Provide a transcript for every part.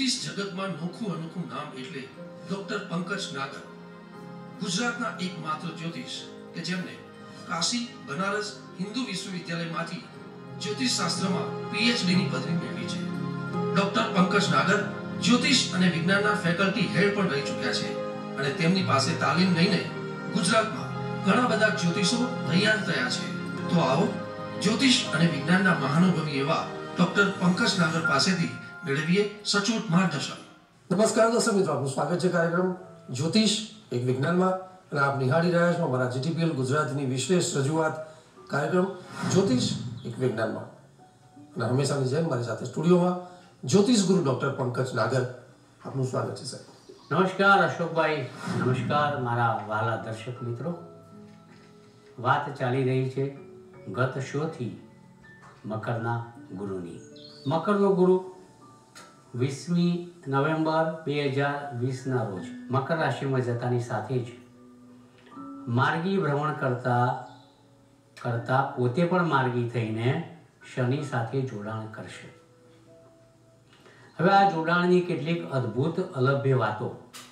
જ્યોતિષ જગતમાં નોખું અનોખું નામ એટલે ડોક્ટર પંકજ નાગર, ગુજરાતના એકમાત્ર જ્યોતિષ કે જેમને કાશી બનારસ હિન્દુ વિશ્વવિદ્યાલયમાંથી જ્યોતિષ શાસ્ત્રમાં પીએચડી ની પદવી મેળવી છે. ડોક્ટર પંકજ નાગર જ્યોતિષ અને વિજ્ઞાનના ફેકલ્ટી હેડ પણ રહી ચૂક્યા છે અને તેમની પાસે તાલીમ લઈને ગુજરાતમાં ઘણા બધા જ્યોતિષો તૈયાર થયા છે. તો આવો જ્યોતિષ અને વિજ્ઞાનના મહાનુભાવી એવા ડોક્ટર પંકજ નાગર પાસેથી મેળવીએ સચોટ માર્ગદર્શન. નમસ્કાર દર્શક મિત્રો, આપનું સ્વાગત છે કાર્યક્રમ જ્યોતિષ એક વિજ્ઞાનમાં અને આપ નિહાળી રહ્યા છો અમારા જીટીપીએલ ગુજરાતની વિશેષ રજૂઆત કાર્યક્રમ જ્યોતિષ એક વિજ્ઞાનમાં. અને હંમેશાની જેમ મારી સાથે સ્ટુડિયોમાં જ્યોતિષ ગુરુ ડોક્ટર પંકજ નાગર. આપનું સ્વાગત છે સાહેબ. નમસ્કાર અશોકભાઈ, નમસ્કાર મારા વહાલા દર્શક મિત્રો. વાત ચાલી રહી છે ગત શોથી મકરના ગુરુની. મકરનો ગુરુ 20મી નવેમ્બર 2020ના રોજ મકર રાશિમાં જતાની સાથે જ માર્ગી ભ્રમણ કરતા પોતે પણ માર્ગી થઈને શનિ સાથે જોડાણ કરશે. હવે આ જોડાણની કેટલીક અદ્ભુત અલભ્ય વાતો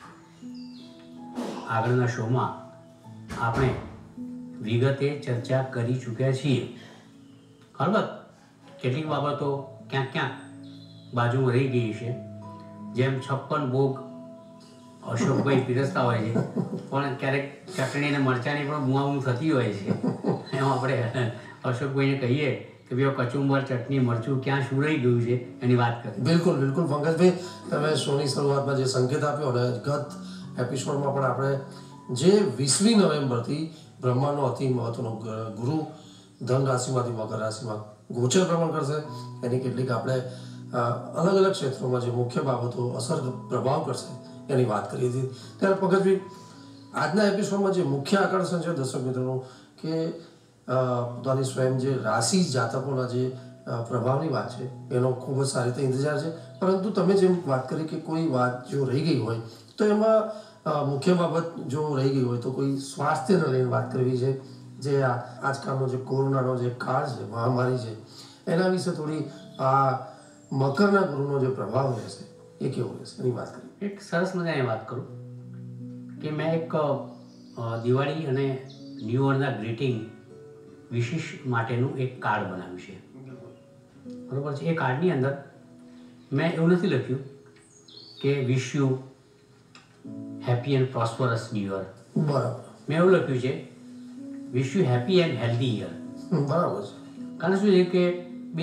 આગળના શોમાં આપણે વિગતે ચર્ચા કરી ચૂક્યા છીએ. અલબત્ત કેટલીક બાબતો ક્યાંક બાજુમાં રહી ગઈ છે, જેમ 56 ભોગ અશોકભાઈ પીરસતા હોય છે, પણ ક્યારેક ચટણી અને મરચાની પણ બુઆબું થતી હોય છે. એમ આપણે અશોકભાઈને કહીએ કે ભાઈ કચુંબર, ચટણી, મરચું ક્યાં શું રહી ગયું છે એની વાત કરીએ. બિલકુલ બિલકુલ પંકજભાઈ, તમે શોની શરૂઆતમાં જે સંકેત આપ્યો અને ગત એપિસોડમાં પણ આપણે જે 20મી નવેમ્બરથી બ્રહ્માંડનો અતિ મહત્વનો ગુરુ ધન રાશિમાંથી મકર રાશિમાં ગોચર ભ્રમણ કરશે, એની કેટલીક આપણે અલગ અલગ ક્ષેત્રોમાં જે મુખ્ય બાબતો અસર પ્રભાવ કરશે એની વાત કરી હતી. ત્યારે પંકજભાઈ, આજના એપિસોડમાં જે મુખ્ય આકર્ષણ છે દર્શક મિત્રોનું કે પોતાની સ્વયં જે રાશિ જાતકોના જે પ્રભાવની વાત છે એનો ખૂબ જ સારી રીતે ઇંતજાર છે. પરંતુ તમે જેમ વાત કરી કે કોઈ વાત જો રહી ગઈ હોય તો એમાં મુખ્ય બાબત જો રહી ગઈ હોય તો કોઈ સ્વાસ્થ્યને લઈને વાત કરવી છે. જે આજકાલનો જે કોરોનાનો જે કાળ છે, મહામારી છે, એના વિશે થોડી આ મકરના ગુરુનો જે પ્રભાવ રહેશે એ કેવો રહેશે એની વાત કરીએ. એક સરસ મજાની વાત કરું કે મેં એક દિવાળી અને ન્યૂ યરના ગ્રીટિંગ વિશેષ માટેનું એક કાર્ડ બનાવ્યું છે. બરોબર છે. એ કાર્ડની અંદર મેં એવું નથી લખ્યું કે wish you happy and prosperous new year. બરાબર. મેં એવું લખ્યું છે wish you happy and healthy year. બરાબર છે. કારણ શું છે કે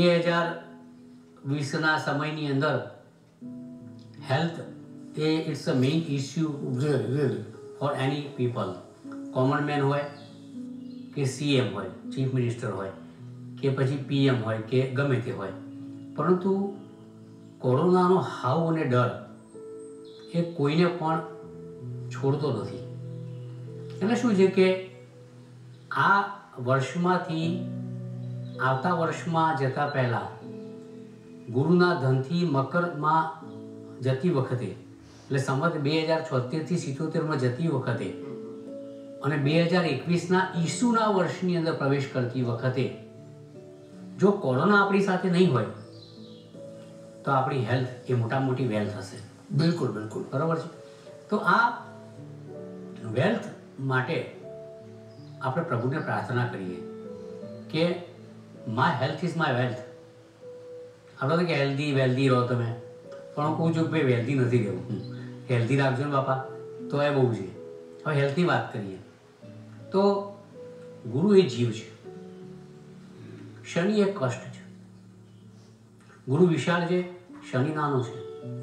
2020ના સમયની અંદર health it's a main issue for any people. Common man હોય કે સીએમ હોય, ચીફ મિનિસ્ટર હોય કે પછી પીએમ હોય કે ગમે તે હોય, પરંતુ કોરોનાનો હાવ અને ડર એ કોઈને પણ છોડતો નથી. એટલે શું છે કે આ વર્ષમાંથી આવતા વર્ષમાં જતા પહેલાં ગુરુના ધનથી મકરમાં જતી વખતે, એટલે સંવત 2076થી 77માં જતી વખતે અને 2021ના ઈસુના વર્ષની અંદર પ્રવેશ કરતી વખતે જો કોરોના આપણી સાથે નહીં હોય તો આપણી હેલ્થ એ મોટા મોટી વેલ્થ હશે. બિલકુલ બિલકુલ બરાબર છે. તો આ વેલ્થ માટે આપણે પ્રભુને પ્રાર્થના કરીએ કે my health is my wealth. આપણે તો કે હેલ્ધી વેલ્ધી રહો તમે, પણ હું કહું છું કે ભાઈ વેલ્ધી નથી રહેવું, હેલ્ધી રાખજો ને બાપા, તો એ બહુ છે. હવે હેલ્થની વાત કરીએ તો ગુરુ એ જીવ છે, શનિ એ કષ્ટ છે. ગુરુ વિશાળ છે, શનિ નાનો છે.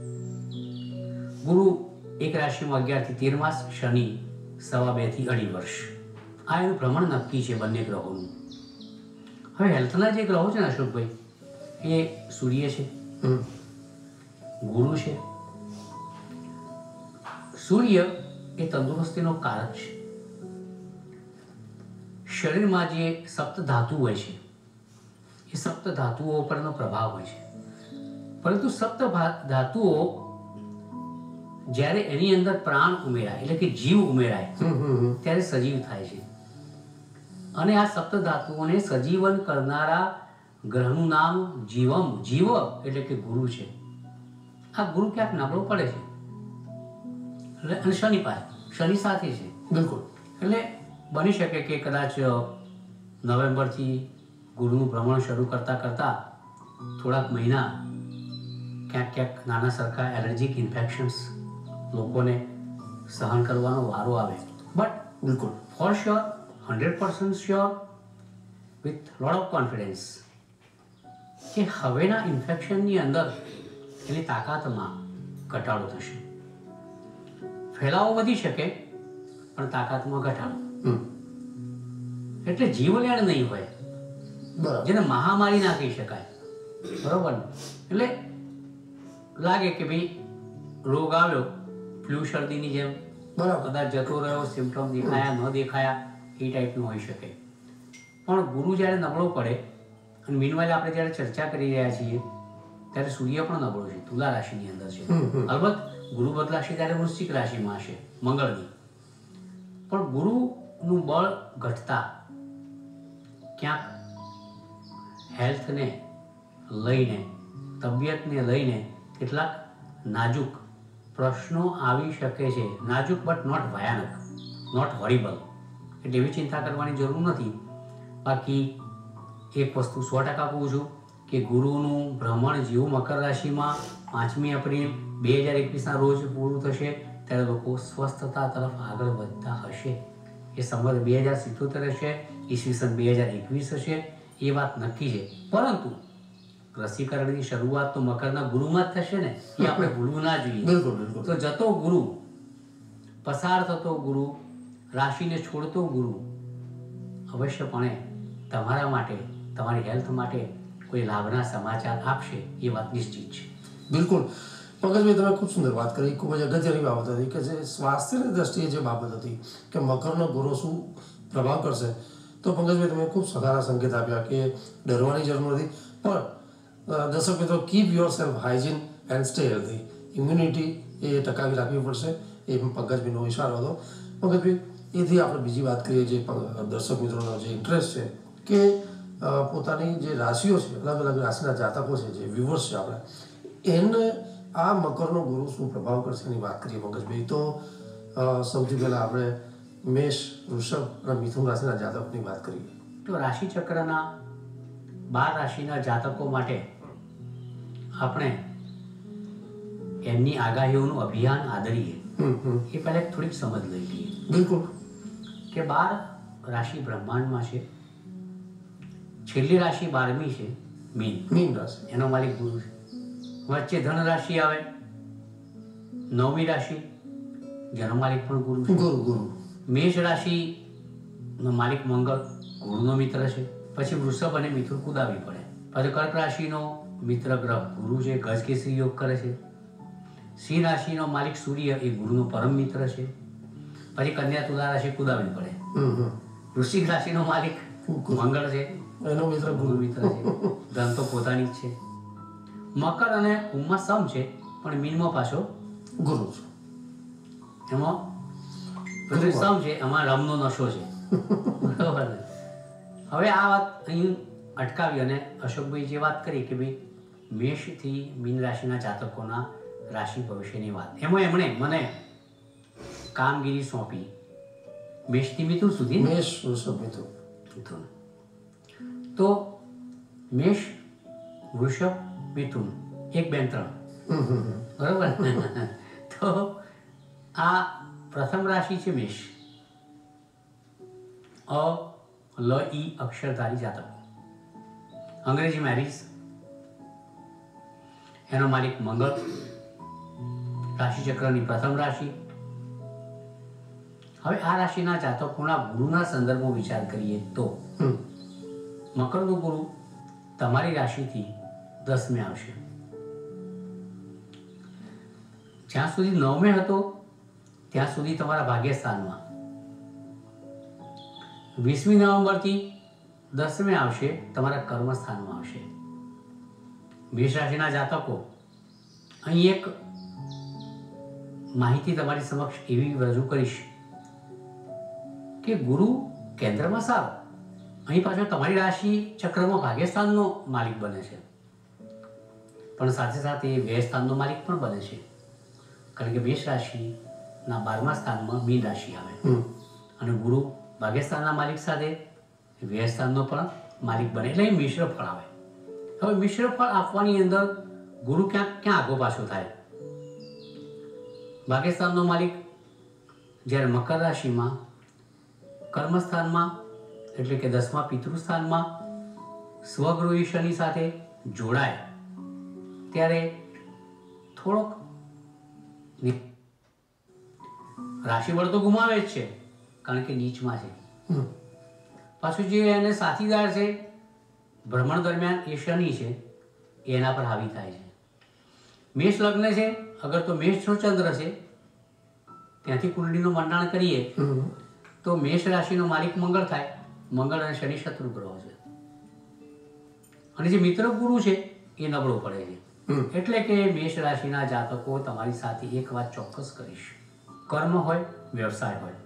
ગુરુ એક રાશિમાં 11 થી 13 માસ, શનિ 2.5 થી 2.5 વર્ષ. આ એનું ભ્રમણ નક્કી છે બંને ગ્રહોનું. હવે હેલ્થના જે ગ્રહો છે ને અશોકભાઈ, એ સૂર્ય છે, ગુરુ છે. સૂર્ય એ તંદુરસ્તીનો કારક છે. શરીરમાં જે સપ્ત ધાતુ હોય છે એ સપ્ત ધાતુઓ પરનો પ્રભાવ હોય છે, પરંતુ સપ્ત ધાતુઓ જ્યારે એની અંદર પ્રાણ ઉમેરાય એટલે કે જીવ ઉમેરાય ત્યારે સજીવ થાય છે. અને આ સપ્ત ધાતુઓને સજીવન કરનારા ગ્રહનું નામ જીવમ, જીવ એટલે કે ગુરુ છે. આ ગુરુ ક્યાંક નબળો પડે છે એટલે અને શનિ સાથે છે. બિલકુલ. એટલે બની શકે કે કદાચ નવેમ્બરથી ગુરુનું ભ્રમણ શરૂ કરતાં થોડાક મહિના ક્યાંક નાના સરખા એલર્જીક ઇન્ફેક્શન્સ લોકોને સહન કરવાનો વારો આવે. બટ બિલકુલ for sure 100% sure with lot of confidence કે હવેના ઇન્ફેક્શનની અંદર એની તાકાતમાં ઘટાડો થશે. ફેલાવો વધી શકે પણ તાકાતમાં ઘટાડો. એટલે જીવલેણ નહીં હોય, જેને મહામારી ના કહી શકાય. બરોબર ને? એટલે લાગે કે ભાઈ રોગ આવ્યો ફ્લૂ શરદીની જેમ, કદાચ જતો રહ્યો, સિમ્પટમ દેખાયા ન દેખાયા એ ટાઈપનું હોઈ શકે. પણ ગુરુ જ્યારે નબળો પડે, અને મીનવાઇલ આપણે જ્યારે ચર્ચા કરી રહ્યા છીએ ત્યારે સૂર્ય પણ નબળો છે, તુલા રાશિની અંદર છે. અલબત્ત ગુરુ બદલાશે ત્યારે વૃશ્ચિક રાશિમાં હશે મંગળની. પણ ગુરુનું બળ ઘટતા ક્યાંક હેલ્થને લઈને, તબિયતને લઈને કેટલાક નાજુક પ્રશ્નો આવી શકે છે. નાજુક બટ નોટ ભયાનક, નોટ હોરિબલ. એટલે એવી ચિંતા કરવાની જરૂર નથી. બાકી એક વસ્તુ 100% કહું છું કે ગુરુનું ભ્રમણ જેવું મકર રાશિમાં 5મી એપ્રિલ 2021ના રોજ પૂરું થશે ત્યારે લોકો સ્વસ્થતા તરફ આગળ વધતા હશે. એ સંવત 2077 હશે, ઈસવીસન 2021 હશે, એ વાત નક્કી છે. પરંતુ રસીકરણની શરૂઆત તો મકરના ગુરુમાં જ થશે ને, એ આપણે ભૂલવું ના જોઈએ. તો જતો ગુરુ, પસાર થતો ગુરુ, રાશિને છોડતો ગુરુ અવશ્યપણે તમારા માટે, તમારી હેલ્થ માટે કોઈ લાભના સમાચાર આપશે, એ વાત નિશ્ચિત છે. બિલકુલ. પંકજભાઈ, તમે ખૂબ સુંદર વાત કરી. ખૂબ જ અગત્યની બાબત હતી કે જે સ્વાસ્થ્યની દ્રષ્ટિએ જે બાબત હતી કે મકરનો ગુરુ શું પ્રભાવ કરશે, તો પંકજભાઈ તમે ખૂબ સારા સંકેત આપ્યા કે ડરવાની જરૂર નથી. પણ દર્શક મિત્રો, keep your self hygiene and stay healthy. Immunity એ ટકાવી રાખવી પડશે, એ પંકજભાઈનો ઇશારો હતો. પંકજભાઈ, એથી આપણે બીજી વાત કરીએ, જે દર્શક મિત્રોનો જે ઇન્ટરેસ્ટ છે કે પોતાની જે રાશિઓ છે, અલગ અલગ રાશિના જાતકો છે, જે વ્યુઅર્સ છે આપણે, એને આ મકરનો ગુરુ શું પ્રભાવ કરશે એની વાત કરીએ પંકજભાઈ. તો સૌથી પહેલાં આપણે મેષ, વૃષભ અને મિથુન રાશિના જાતકોની વાત કરીએ. તો રાશિચક્રના 12 રાશિના જાતકો માટે આપણે એમની આગાહીઓનું અભિયાન આદરીએ એ પહેલાં થોડીક સમજ લઈ લઈએ. બિલકુલ. કે 12 રાશિ બ્રહ્માંડમાં છે. છેલ્લી રાશિ 12મી છે મીન રાશિ, એનો માલિક ગુરુ છે. વચ્ચે ધન રાશિ આવે 9મી રાશિ, જેનો માલિક પણ ગુરુ છે. ગુરુ. મેષ રાશિનો માલિક મંગળ, ગુરુનો મિત્ર છે. પછી વૃષભ અને મિથુન કુદાવી પડે. પછી કર્ક રાશિનો મિત્ર ગ્રહ ગુરુ છે, ગજકેસરી યોગ કરે છે. સિંહ રાશિનો માલિક સૂર્ય એ ગુરુનો પરમ મિત્ર છે. પછી કન્યા તુલા રાશિ કુદાવી પડે. વૃશ્ચિક રાશિનો માલિક મંગળ છે, એનો મિત્ર ગુરુ મિત્ર છે. ધન તો પોતાની જ છે. મકર અને કુંભમાં સમ છે, પણ મીનમાં પાછો ગુરુ છે. એમાં બધું સમ છે, એમાં રમનો નશો છે. બરાબર ને? હવે આ વાત અહીં અટકાવી અને અશોકભાઈ જે વાત કરી કે ભાઈ મેષથી મીન રાશિના જાતકોના રાશિ ભવિષ્યની વાત, એમાં એમણે મને કામગીરી સોંપી મેષથી મિથુન સુધી. મેષ, વૃષભ, મિથુન. તો મેષ, વૃષભ, મિથુન, 1, 2, 3. બરોબર. તો આ પ્રથમ રાશિ છે મેષ. અ, લ, ઈ અક્ષરધારી જાતકો. અંગ્રેજી મેરીજ. એનો માલિક મંગળ. રાશિચક્રની પ્રથમ રાશિ. હવે આ રાશિના જાતકોના ગુરુના સંદર્ભમાં વિચાર કરીએ તો મકરનો ગુરુ તમારી રાશિથી 10મે આવશે. જ્યાં સુધી 9મે હતો ત્યાં સુધી તમારા ભાગ્યસ્થાનમાં. 20મી નવેમ્બરથી 10મે આવશે, તમારા કર્મસ્થાનમાં આવશે. મેષ રાશિના જાતકો, અહીં એક માહિતી તમારી સમક્ષ એવી રજૂ કરીશ કે ગુરુ કેન્દ્રમાં સારો, અહીં પાછો તમારી રાશિ ચક્રમાં ભાગ્યસ્થાનનો માલિક બને છે. પણ સાથે સાથે એ વ્યય સ્થાનનો માલિક પણ બને છે, કારણ કે મેષ રાશિના 12મા સ્થાનમાં મીન રાશિ આવે અને ગુરુ ભાગ્યસ્થાનના માલિક સાથે વ્યય સ્થાનનો પણ માલિક બને, એટલે એ મિશ્ર ફળ આવે. હવે મિશ્ર ફળ આપવાની અંદર ગુરુ ક્યાં આગો પાછો થાય? ભાગ્યસ્થાનનો માલિક જ્યારે મકર રાશિમાં કર્મસ્થાનમાં એટલે કે 10મા પિતૃસ્થાનમાં સ્વગૃહી શનિ સાથે જોડાય ત્યારે થોડોક રાશિબળ તો ગુમાવે જ છે, કારણ કે નીચમાં છે. પાછું જે એને સાથીદાર છે ભ્રમણ દરમિયાન એ શનિ છે, એના પર હાવી થાય છે. મેષ લગ્ન છે, અગર તો મેષનો ચંદ્ર છે, ત્યાંથી કુંડળીનું મંડાણ કરીએ તો મેષ રાશિનો માલિક મંગળ થાય. મંગળ અને શનિ શત્રુ ગ્રહો છે અને જે મિત્ર ગુરુ છે એ નબળો પડે છે. એટલે કે મેષ રાશિના જાતકો તમારી સાથે એક વાત ચોક્કસ કરીશ, કર્મ હોય, વ્યવસાય હોય,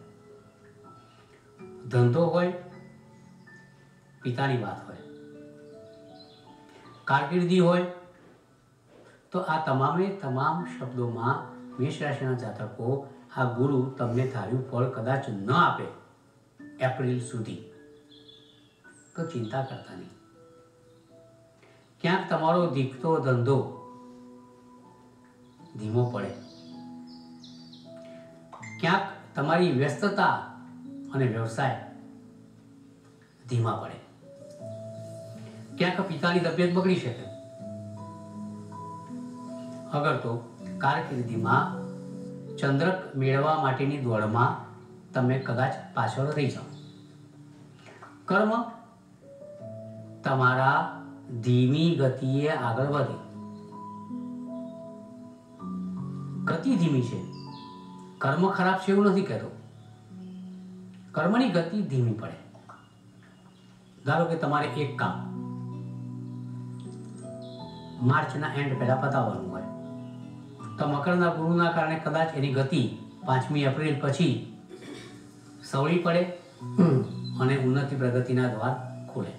ધંધો હોય, પિતાની વાત હોય, કારકિર્દી હોય, તો આ તમામે તમામ શબ્દોમાં મેષ રાશિના જાતકો આ ગુરુ તમને ધાર્યું ફળ કદાચ ન આપે એપ્રિલ સુધી, તો ચિંતા કરતા નહીં. ક્યાંક તમારો દીકતો ધંધો ધીમો પડે, ક્યાંક તમારી વ્યસ્તતા અને વ્યવસાય ધીમા પડે, ક્યાંક પિતાની તબિયત બગડી શકે. અગર તો કારકિર્દીમાં ચંદ્રક મેળવવા માટેની દોડમાં તમે કદાચ પાછળ રહી જાઓ. કર્મ તમારા ધીમી ગતિએ આગળ વધે. ગતિ ધીમી છે, કર્મ ખરાબ છે એવું નથી કહેતો, કર્મની ગતિ ધીમી પડે. ધારો કે તમારે એક કામ માર્ચના એન્ડ પહેલા પતાવવાનું હોય તો મકરના ગુરુના કારણે કદાચ એની ગતિ 5મી એપ્રિલ પછી સવળી પડે અને ઉન્નતિ પ્રગતિના દ્વાર ખોલે.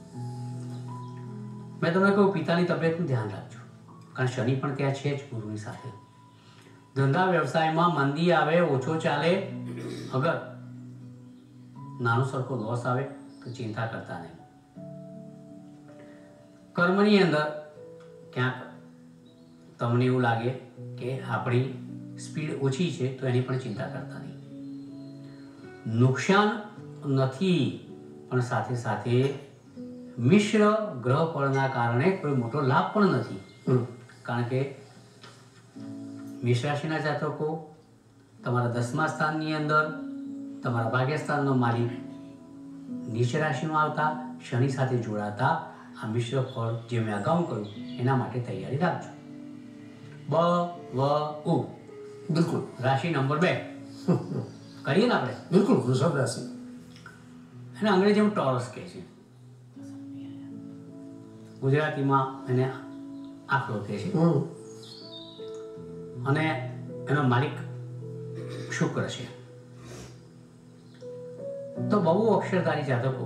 મેં તમને કહ્યું પિતાની તબિયતનું ધ્યાન રાખજો, કારણ શનિ પણ ત્યાં છે જ ગુરુની સાથે. ધંધા વ્યવસાયમાં મંદી આવે, ઓછો ચાલે, અગર નાનો સરખો લોસ આવે તો ચિંતા કરતા નહીં. કર્મની અંદર ક્યાંક તમને એવું લાગે કે આપણી સ્પીડ ઓછી છે તો એની પણ ચિંતા કરતા નહીં. નુકસાન નથી, પણ સાથે સાથે મિશ્ર ગ્રહ ફળના કારણે કોઈ મોટો લાભ પણ નથી. કારણ કે મેષ રાશિના જાતકો તમારા 10મા સ્થાનની અંદર તમારા ભાગ્યસ્થાનનો માલિક નીચ રાશિમાં આવતા શનિ સાથે જોડાતા આ મિશ્ર ફળ જે મેં અગાઉ કહ્યું એના માટે તૈયારી રાખજો. બ વ ઉ બિલકુલ. રાશિ નંબર 2 કરીએ ને આપણે? બિલકુલ. વૃષભ રાશિ, એને અંગ્રેજીમાં ટોરસ કહે છે, ગુજરાતીમાં એને આખલો કહે છે, અને એનો માલિક શુક્ર છે. તો બહુ અક્ષરધારી જાતકો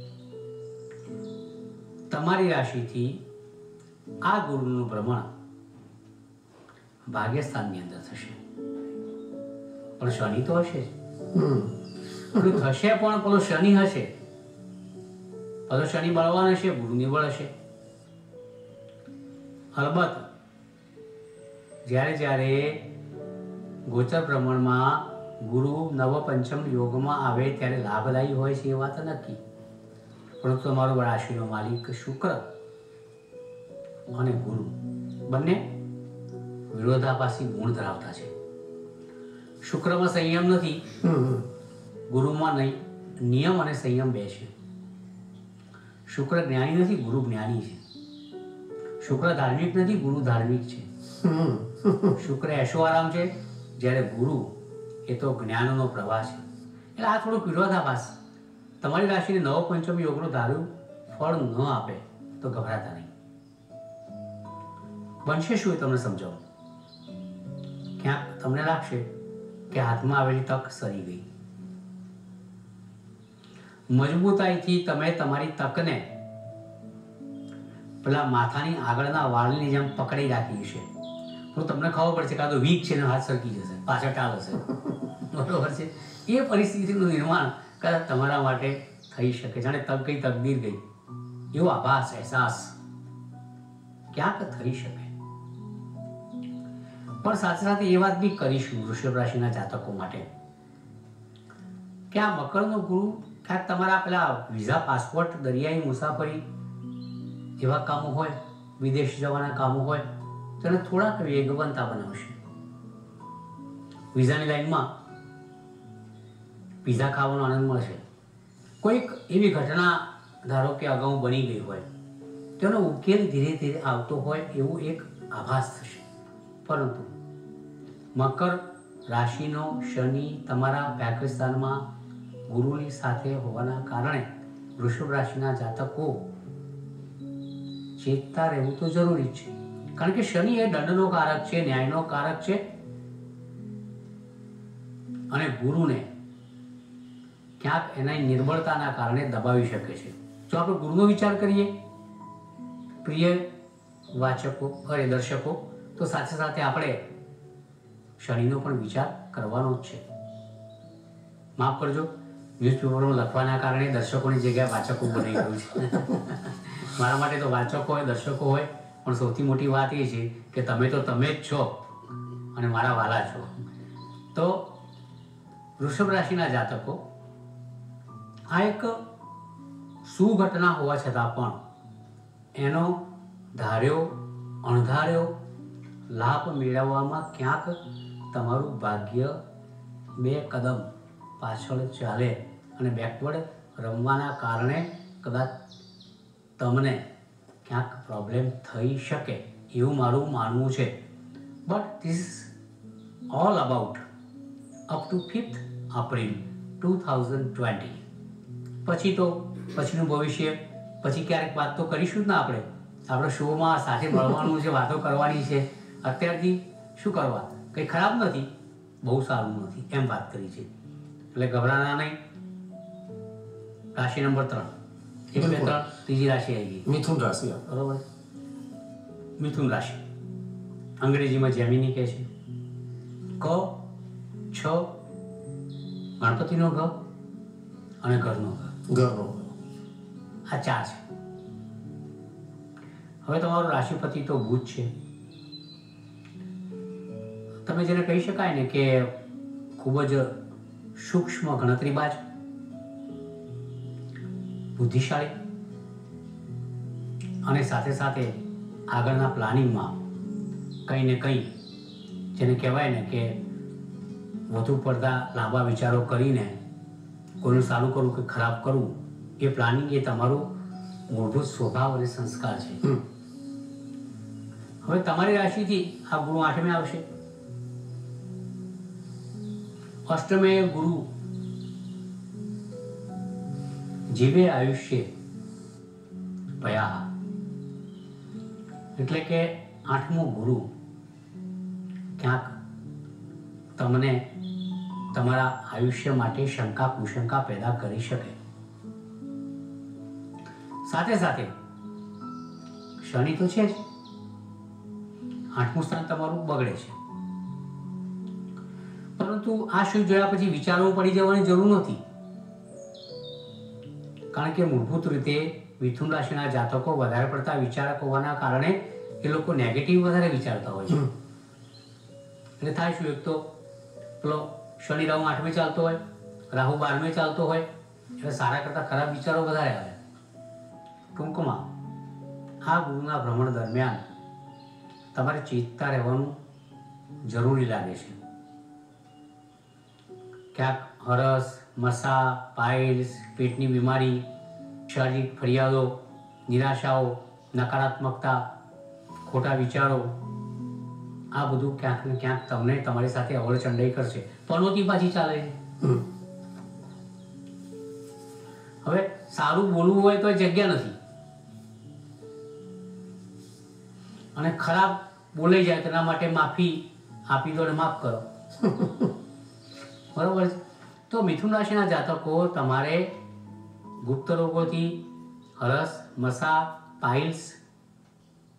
તમારી રાશિથી આ ગુરુનું ભ્રમણ ભાગ્યસ્થાનની અંદર થશે, પણ શનિ તો હશે જ. થશે પણ પેલો શનિ હશે, પેલો શનિ બળવાન હશે, ગુરુ નિબળ હશે. અલબત્ત જ્યારે ગોચર ભ્રમણમાં ગુરુ નવ પંચમ યોગમાં આવે ત્યારે લાભદાયી હોય છે એ વાત નક્કી, પરંતુ તમારો રાશિનો માલિક શુક્ર અને ગુરુ બંને વિરોધાભાસી ગુણ ધરાવતા છે. શુક્રમાં સંયમ નથી, ગુરુમાં નિયમ અને સંયમ બે છે. શુક્ર જ્ઞાની નથી, ગુરુ જ્ઞાની છે. શુક્ર ધાર્મિક નથી, ગુરુ ધાર્મિક છે. શુક્ર એશો આરામ છે, જ્યારે ગુરુ એ તો જ્ઞાનનો પ્રવાહ છે. એટલે આ થોડુંક વિરોધાભાસ. તમારી રાશિને નવ પંચમ યોગનું ધાર્યું ફળ ન આપે તો ગભરાતા નહીં. બનશે શું એ તમને સમજાવું. ક્યાંક તમને લાગશે કે હાથમાં આવેલી તક સરી ગઈ. મજબૂતાઈથી તમે તમારી તકને પેલા માથાની આગળના વાળની જેમ પકડી રાખી છે, તો તમને ખબર પડશે કે આ તો વીક છે ને હાથ સરકી જશે, પાછળ ટાળ હશે. બરોબર છે. એ પરિસ્થિતિનું નિર્માણ કદાચ તમારા માટે થઈ શકે, જાણે કઈ તકદીર ગઈ એવો આભાસ, અહેસાસ ક્યાંક થઈ શકે. પણ સાથે સાથે એ વાત બી કરીશું વૃષભ રાશિના જાતકો માટે કે આ મકરનો ગુરુ ક્યાંક તમારા પેલા વિઝા, પાસપોર્ટ, દરિયાઈ મુસાફરી એવા કામો હોય, વિદેશ જવાના કામો હોય, તેને થોડાક વેગવંતા બનાવશે. વિઝાની લાઈનમાં પીઝા ખાવાનો આનંદ મળશે. કોઈક એવી ઘટના ધારો કે અગાઉ બની ગઈ હોય, તેનો ઉકેલ ધીરે ધીરે આવતો હોય એવું એક આભાસ થશે. પરંતુ મકર રાશિનો શનિ તમારા ભાગ્યસ્થાનમાં ગુરુની સાથે હોવાના કારણે વૃષભ રાશિના જાતકો ચેતતા રહેવું તો જરૂરી છે. કારણ કે શનિ એ દંડનો કારક છે, ન્યાયનો કારક છે, અને ગુરુને ક્યાંક એના નિર્બળતાના કારણે દબાવી શકે છે. જો આપણે ગુરુનો વિચાર કરીએ પ્રિય વાચકો અરે દર્શકો, તો સાથે સાથે આપણે શનિનો પણ વિચાર કરવાનો જ છે. માફ કરજો, ન્યૂઝપેપરમાં લખવાના કારણે દર્શકોની જગ્યાએ વાચકો બની ગયું છે. મારા માટે તો વાચકો હોય, દર્શકો હોય, પણ સૌથી મોટી વાત એ છે કે તમે તો તમે જ છો અને મારા વાલા છો. તો વૃષભ રાશિના જાતકો, આ એક સુઘટના હોવા છતાં પણ એનો ધાર્યો અણધાર્યો લાભ મેળવવામાં ક્યાંક તમારું ભાગ્ય બે કદમ પાછળ ચાલે અને બેકવર્ડ રમવાના કારણે કદાચ તમને ક્યાંક પ્રોબ્લેમ થઈ શકે એવું મારું માનવું છે. But this all about up to 5th April 2020. પછી તો પછીનું ભવિષ્ય પછી ક્યારેક વાત તો કરીશું જ ને. આપણે શોમાં સાથે મળવાનું છે, વાતો કરવાની છે. અત્યારથી શું કરવા, કંઈ ખરાબ નથી, બહુ સારું નથી, એમ વાત કરી છે. એટલે ગભરાના નહીં. રાશિ નંબર 3, 1, 2, 3, ત્રીજી રાશિ આવી ગઈ મિથુન રાશિ. બરોબર. મિથુન રાશિ અંગ્રેજીમાં જેમિની કહે છે. ક, છ, ગણપતિનો ઘ અને ઘરનો ઘરનો આ 4 છે. હવે તમારો રાશિપતિ તો બુધ છે. તમે જેને કહી શકાય ને કે ખૂબ જ સૂક્ષ્મ ગણતરીબાજ, બુદ્ધિશાળી, અને સાથે સાથે આગળના પ્લાનિંગમાં કંઈ ને કંઈ જેને કહેવાય ને કે વધુ પડતા લાંબા વિચારો કરીને કોઈનું સારું કરવું કે ખરાબ કરવું, એ પ્લાનિંગ એ તમારું મૂળભૂત સ્વભાવ અને સંસ્કાર છે. હવે તમારી રાશિથી આ ગુરુ 8મે આવશે. અષ્ટમે ગુરુ જીવે આયુષ્ય ભયા, એટલે કે 8મો ગુરુ ક્યાંક તમને તમારા આયુષ્ય માટે શંકા કુશંકા પેદા કરી શકે. સાથે સાથે શનિ તો છે જ, 8મું સ્થાન તમારું બગડે છે. પરંતુ આ શું જોયા પછી વિચારવું પડી જવાની જરૂર નથી. કારણ કે મૂળભૂત રીતે મિથુન રાશિના જાતકો વધારે પડતા વિચારક હોવાના કારણે એ લોકો નેગેટિવ વધારે વિચારતા હોય છે. એટલે થાય શું, એક તો પેલો શનિ રાહુ 8મે ચાલતો હોય, રાહુ 12મે ચાલતો હોય, એટલે સારા કરતા ખરાબ વિચારો વધારે આવે. ટૂંકમાં આ ગુરુના ભ્રમણ દરમિયાન તમારે ચેતતા રહેવાનું જરૂરી લાગે છે. ક્યાંક હરસ, મસા, પાઇલ્સ, પેટની બીમારી, શારીરિક ફરિયાદો, નિરાશાઓ, નકારાત્મકતા, ખોટા વિચારો, આ બધું ક્યાંક ને ક્યાંક તમને તમારી સાથે અવળચંડાઈ કરશે. પનોતી પાછી ચાલે છે. હવે સારું બોલવું હોય તો જગ્યા નથી, અને ખરાબ બોલાઈ જાય તેના માટે માફી આપી દો અને માફ કરો. બરોબર છે. તો મિથુન રાશિના જાતકો, તમારે ગુપ્ત રોગોથી, હરસ, મસા, પાઇલ્સ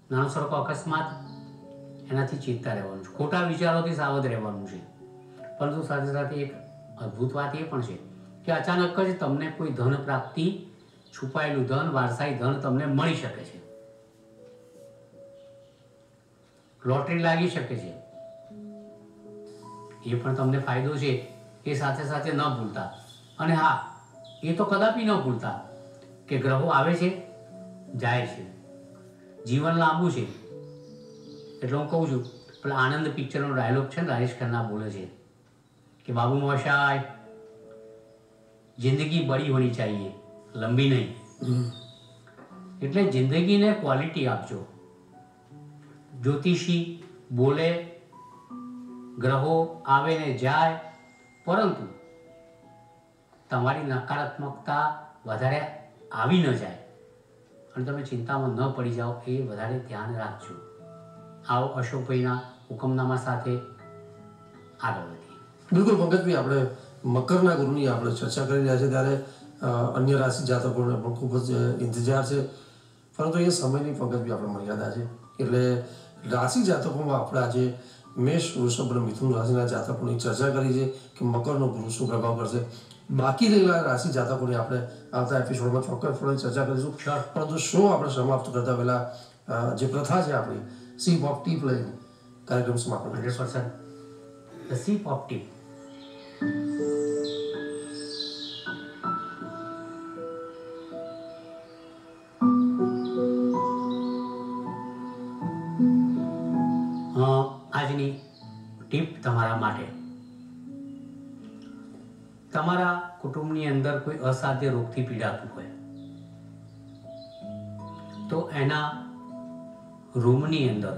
નાનો સરખો અકસ્માત, એનાથી ચેતતા રહેવાનું છે, ખોટા વિચારોથી સાવધ રહેવાનું છે. પરંતુ સાથે સાથે એક અદ્ભુત વાત એ પણ છે કે અચાનક જ તમને કોઈ ધન પ્રાપ્તિ, છુપાયેલું ધન, વારસાઈ ધન તમને મળી શકે છે. લોટરી લાગી શકે છે, એ પણ તમને ફાયદો છે. એ સાથે સાથે ન ભૂલતા, અને હા, એ તો કદાપી ન ભૂલતા કે ગ્રહો આવે છે, જાય છે, જીવન લાંબુ છે. એટલે હું કહું છું, પેલા આનંદ પિક્ચરનો ડાયલોગ છે ને, રાજેશ ખન્ના બોલે છે કે બાબુ મોશાય, જિંદગી બડી હોની ચાહીએ, લંબી નહીં. એટલે જિંદગીને ક્વોલિટી આપજો. જ્યોતિષી બોલે, ગ્રહો આવે ને જાય, પરંતુ તમારી નકારાત્મકતા વધારે આવી ન જાય અને તમે ચિંતામાં ન પડી જાઓ, એ વધારે ધ્યાન રાખજો. આવો અશોકભાઈના હુકમનામા સાથે આગળ વધીએ. બિલકુલ પંકજભાઈ, આપણે મકરના ગુરુની આપણે ચર્ચા કરી રહ્યા છીએ, ત્યારે અન્ય રાશિ જાતકોને પણ ખૂબ જ ઇંતજાર છે, પરંતુ એ સમયની પંકજભાઈ આપણે મર્યાદા છે. એટલે રાશિ જાતકોમાં આપણે આજે મેષ, વૃષભ અને મિથુન રાશિના જાતકોની ચર્ચા કરી છે કે મકરનો ગુરુ શું પ્રભાવ કરશે. બાકી રહેલા રાશિ જાતકોની આપણે આવતા એપિસોડમાં ચોક્કસપણે ચર્ચા કરીશું. પરંતુ શો આપણે સમાપ્ત કરતા પહેલા જે પ્રથા છે આપણી, સીપ ઓફ ટીપ લઈને કાર્યક્રમ સમાપ્ત 100%. The sip of tea. આજની ટીપ તમારા માટે. તમારા કુટુંબની અંદર કોઈ અસાધ્ય રોગથી પીડાતું હોય તો એના રૂમની અંદર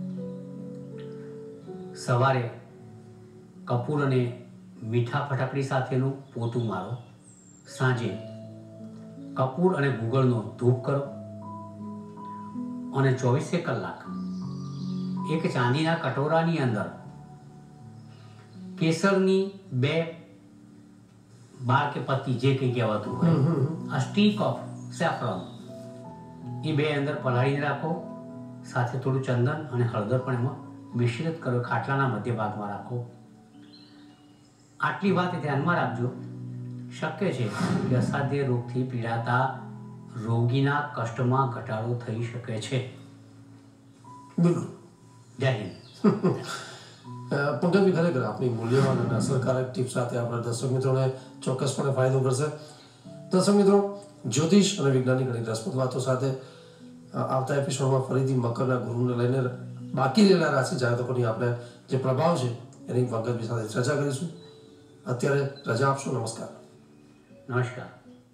સવારે કપૂર અને મીઠા ફટાકડી સાથેનું પોતું મારો, સાંજે કપૂર અને ગુગળનો ધૂપ કરો અને 24 કલાક એક ચાંદીના કટોરાની અંદર કેસરની 2 બાર કે પત્તી, જે કંઈ કહેવાતું હોય, આ સ્ટીક ઓફ સેફ્રોન, એ 2 અંદર પલાળીને રાખો. સાથે થોડું ચંદન અને હળદર પણ એમાં મિશ્રિત કરો, ખાટલાના મધ્ય ભાગમાં રાખો. આટલી વાત ધ્યાનમાં રાખજો. શક્ય છે કે અસાધ્ય રોગથી પીડાતા રોગીના કષ્ટમાં ઘટાડો થઈ શકે છે. બિલકુલ. જય હિન્દ. પંકજભાઈ, ખરેખર આપણી મૂલ્યવાન અને અસરકારક ટીપ સાથે આપણા દર્શક મિત્રોને ચોક્કસપણે ફાયદો કરશે. દર્શક મિત્રો, જ્યોતિષ અને વિજ્ઞાનની ઘણી રસપ્રદ વાતો સાથે આવતા એપિસોડમાં ફરીથી મકરના ગુરુને લઈને બાકી રહેલા રાશિ જાતકોની આપણે જે પ્રભાવ છે એની પંકજભાઈ સાથે ચર્ચા કરીશું. અત્યારે રજા આપશો. નમસ્કાર. નમસ્કાર.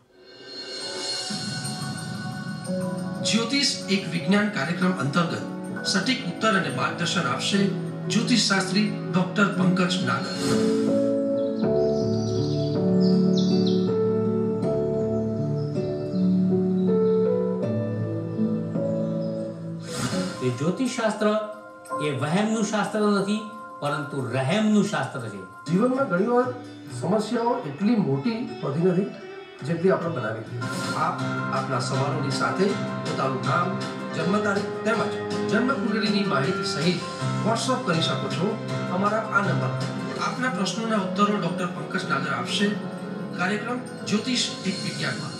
જ્યોતિષ એક વિજ્ઞાન કાર્યક્રમ અંતર્ગત સટીક ઉત્તર અને માર્ગદર્શન આપશે જ્યોતિષ શાસ્ત્રી ડોક્ટર પંકજ નાગર. જ્યોતિષ શાસ્ત્ર એ વહેમનું શાસ્ત્ર નથી, પરંતુ રહેમનું શાસ્ત્ર છે. જીવનમાં ઘણી વાર સમસ્યાઓ એટલી મોટી હોતી નથી જેટલી આપણે બનાવી દઈએ. આપ આપના સવાલોની સાથે પોતાનું નામ, જન્મ તારીખ તેમજ જન્મ કુંડળીની માહિતી સહિત વોટ્સઅપ કરી શકો છો અમારા આ નંબર. આપના પ્રશ્નોના ઉત્તરો ડોક્ટર પંકજ નાગર આપશે. કાર્યક્રમ જ્યોતિષ એક વિજ્ઞાનમાં.